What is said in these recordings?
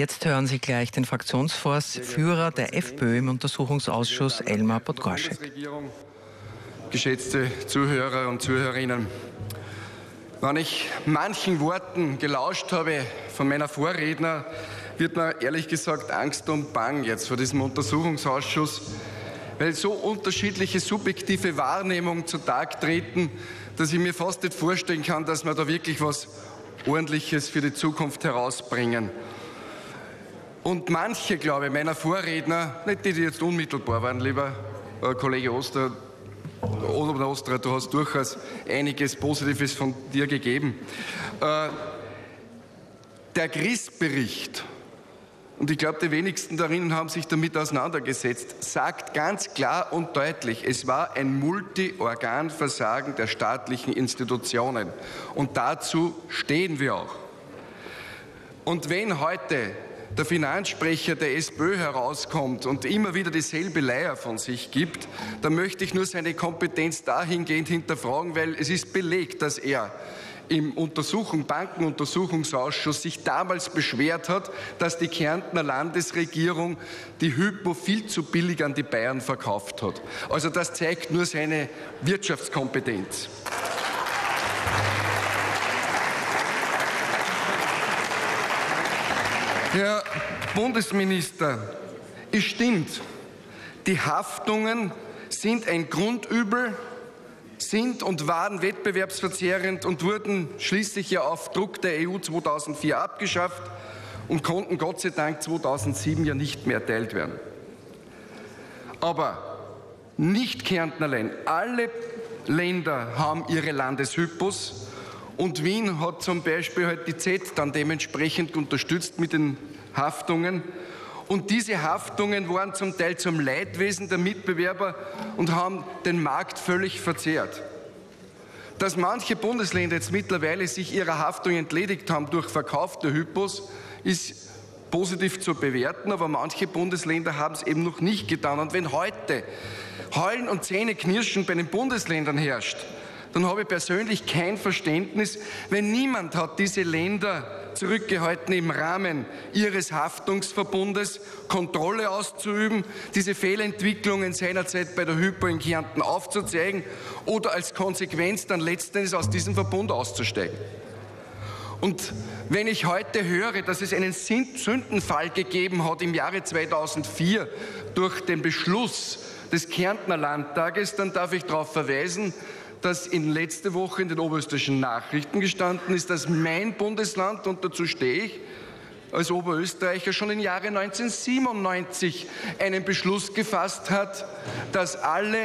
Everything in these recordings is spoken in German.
Jetzt hören Sie gleich den Fraktionsführer der FPÖ im Untersuchungsausschuss, Elmar Podgorszek. Geschätzte Zuhörer und Zuhörerinnen, wenn ich manchen Worten gelauscht habe von meiner Vorredner, wird mir ehrlich gesagt Angst und Bang jetzt vor diesem Untersuchungsausschuss, weil so unterschiedliche subjektive Wahrnehmungen zutage treten, dass ich mir fast nicht vorstellen kann, dass wir da wirklich was Ordentliches für die Zukunft herausbringen. Und manche, glaube ich, meiner Vorredner, nicht die jetzt unmittelbar waren, lieber Kollege Oster, du hast durchaus einiges Positives von dir gegeben. Der GRIS-Bericht, und ich glaube, die wenigsten darin haben sich damit auseinandergesetzt, sagt ganz klar und deutlich, es war ein Multi-Organ-Versagen der staatlichen Institutionen. Und dazu stehen wir auch. Und wenn heute der Finanzsprecher der SPÖ herauskommt und immer wieder dieselbe Leier von sich gibt, dann möchte ich nur seine Kompetenz dahingehend hinterfragen, weil es ist belegt, dass er im Bankenuntersuchungsausschuss sich damals beschwert hat, dass die Kärntner Landesregierung die Hypo viel zu billig an die Bayern verkauft hat. Also das zeigt nur seine Wirtschaftskompetenz. Herr Bundesminister, es stimmt, die Haftungen sind ein Grundübel, sind und waren wettbewerbsverzerrend und wurden schließlich ja auf Druck der EU 2004 abgeschafft und konnten Gott sei Dank 2007 ja nicht mehr erteilt werden. Aber nicht Kärnten allein, alle Länder haben ihre Landeshypos. Und Wien hat zum Beispiel halt die Z dann dementsprechend unterstützt mit den Haftungen. Und diese Haftungen waren zum Teil zum Leidwesen der Mitbewerber und haben den Markt völlig verzerrt. Dass manche Bundesländer jetzt mittlerweile sich ihrer Haftung entledigt haben durch Verkauf der Hypos, ist positiv zu bewerten, aber manche Bundesländer haben es eben noch nicht getan. Und wenn heute Heulen und Zähneknirschen bei den Bundesländern herrscht, dann habe ich persönlich kein Verständnis, wenn niemand hat diese Länder zurückgehalten, im Rahmen ihres Haftungsverbundes Kontrolle auszuüben, diese Fehlentwicklungen seinerzeit bei der Hypo in Kärnten aufzuzeigen oder als Konsequenz dann letztendlich aus diesem Verbund auszusteigen. Und wenn ich heute höre, dass es einen Sündenfall gegeben hat im Jahre 2004 durch den Beschluss des Kärntner Landtages, dann darf ich darauf verweisen, dass in letzter Woche in den Oberösterreichischen Nachrichten gestanden ist, dass mein Bundesland, und dazu stehe ich, als Oberösterreicher schon im Jahre 1997 einen Beschluss gefasst hat, dass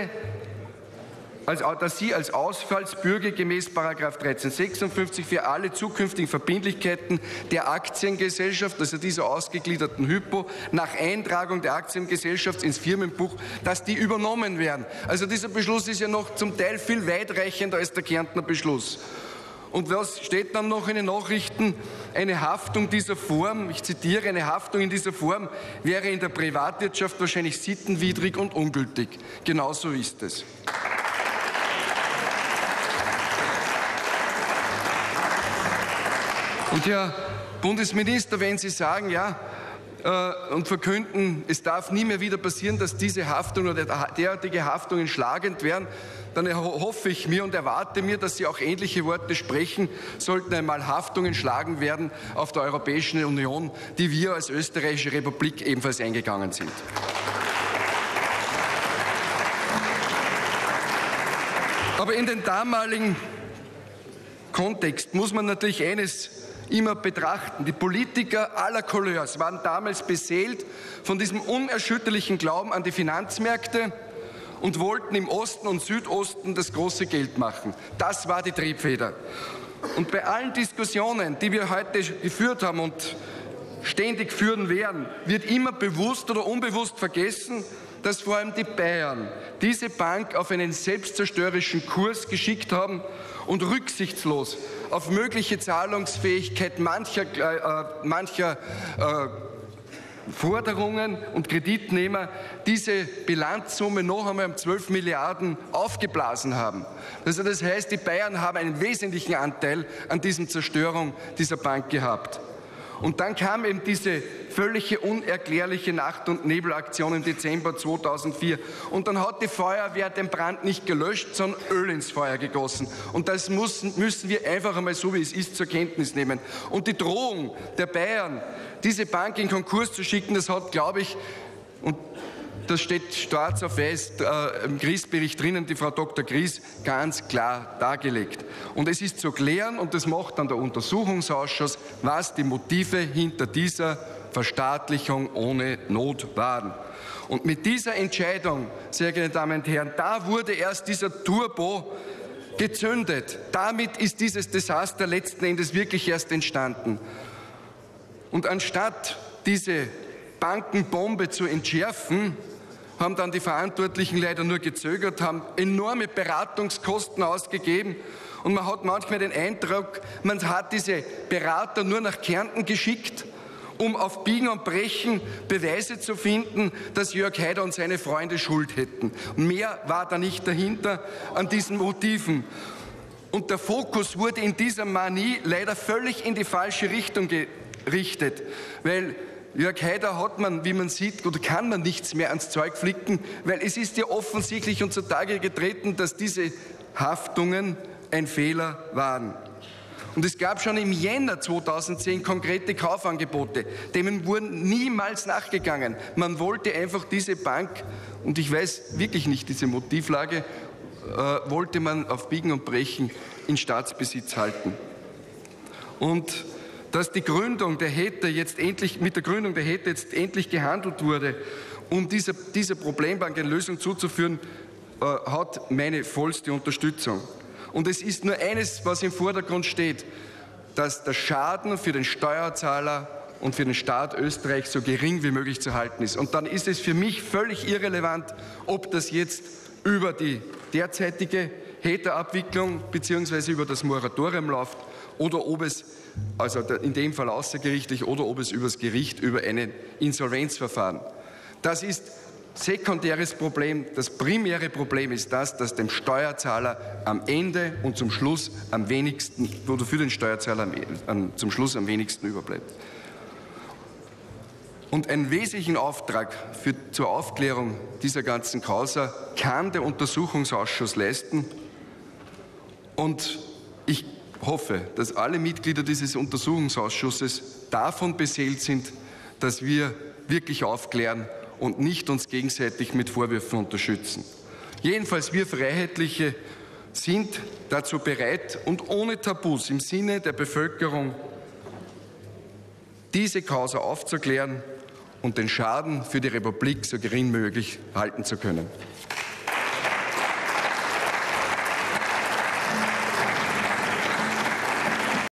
sie als Ausfallsbürger gemäß § 1356 für alle zukünftigen Verbindlichkeiten der Aktiengesellschaft, also dieser ausgegliederten Hypo, nach Eintragung der Aktiengesellschaft ins Firmenbuch, dass die übernommen werden. Also dieser Beschluss ist ja noch zum Teil viel weitreichender als der Kärntner Beschluss. Und was steht dann noch in den Nachrichten? Eine Haftung dieser Form, ich zitiere, eine Haftung in dieser Form wäre in der Privatwirtschaft wahrscheinlich sittenwidrig und ungültig. Genauso ist es. Und Herr Bundesminister, wenn Sie sagen, ja, und verkünden, es darf nie mehr wieder passieren, dass diese Haftung oder derartige Haftungen schlagend werden, dann hoffe ich mir und erwarte mir, dass Sie auch ähnliche Worte sprechen, sollten einmal Haftungen schlagend werden auf der Europäischen Union, die wir als Österreichische Republik ebenfalls eingegangen sind. Aber in den damaligen Kontext muss man natürlich eines immer betrachten. Die Politiker aller Couleurs waren damals beseelt von diesem unerschütterlichen Glauben an die Finanzmärkte und wollten im Osten und Südosten das große Geld machen. Das war die Triebfeder. Und bei allen Diskussionen, die wir heute geführt haben und ständig führen werden, wird immer bewusst oder unbewusst vergessen, dass vor allem die Bayern diese Bank auf einen selbstzerstörerischen Kurs geschickt haben und rücksichtslos auf mögliche Zahlungsfähigkeit mancher Forderungen und Kreditnehmer diese Bilanzsumme noch einmal um 12 Milliarden aufgeblasen haben. Also das heißt, die Bayern haben einen wesentlichen Anteil an dieser Zerstörung dieser Bank gehabt. Und dann kam eben diese völlige unerklärliche Nacht- und Nebelaktion im Dezember 2004. Und dann hat die Feuerwehr den Brand nicht gelöscht, sondern Öl ins Feuer gegossen. Und das müssen wir einfach einmal so, wie es ist, zur Kenntnis nehmen. Und die Drohung der Bayern, diese Bank in Konkurs zu schicken, das hat, glaube ich, und das steht schwarz auf weiß im Gries-Bericht drinnen, die Frau Dr. Gries ganz klar dargelegt. Und es ist zu klären, und das macht dann der Untersuchungsausschuss, was die Motive hinter dieser Verstaatlichung ohne Not waren. Und mit dieser Entscheidung, sehr geehrte Damen und Herren, da wurde erst dieser Turbo gezündet. Damit ist dieses Desaster letzten Endes wirklich erst entstanden. Und anstatt diese Bankenbombe zu entschärfen, haben dann die Verantwortlichen leider nur gezögert, haben enorme Beratungskosten ausgegeben und man hat manchmal den Eindruck, man hat diese Berater nur nach Kärnten geschickt, um auf Biegen und Brechen Beweise zu finden, dass Jörg Haider und seine Freunde Schuld hätten. Mehr war da nicht dahinter an diesen Motiven. Und der Fokus wurde in dieser Manie leider völlig in die falsche Richtung gerichtet, weil Jörg Haider hat man, wie man sieht, oder kann man nichts mehr ans Zeug flicken, weil es ist ja offensichtlich und zutage getreten, dass diese Haftungen ein Fehler waren. Und es gab schon im Jänner 2010 konkrete Kaufangebote, denen wurden niemals nachgegangen. Man wollte einfach diese Bank, und ich weiß wirklich nicht diese Motivlage, wollte man auf Biegen und Brechen in Staatsbesitz halten. Und dass die Gründung der HETE jetzt endlich, mit der Gründung der HETE jetzt endlich gehandelt wurde, um dieser Problembank eine Lösung zuzuführen, hat meine vollste Unterstützung. Und es ist nur eines, was im Vordergrund steht, dass der Schaden für den Steuerzahler und für den Staat Österreich so gering wie möglich zu halten ist. Und dann ist es für mich völlig irrelevant, ob das jetzt über die derzeitige HETE-Abwicklung bzw. über das Moratorium läuft oder ob es, also in dem Fall außergerichtlich, oder ob es übers Gericht über ein Insolvenzverfahren. Das ist sekundäres Problem. Das primäre Problem ist das, dass dem Steuerzahler am Ende und zum Schluss am wenigsten, oder für den Steuerzahler zum Schluss am wenigsten überbleibt. Und einen wesentlichen Auftrag zur Aufklärung dieser ganzen Causa kann der Untersuchungsausschuss leisten. Und ich hoffe, dass alle Mitglieder dieses Untersuchungsausschusses davon beseelt sind, dass wir wirklich aufklären und nicht uns gegenseitig mit Vorwürfen unterstützen. Jedenfalls wir Freiheitliche sind dazu bereit und ohne Tabus im Sinne der Bevölkerung diese Causa aufzuklären und den Schaden für die Republik so gering wie möglich halten zu können.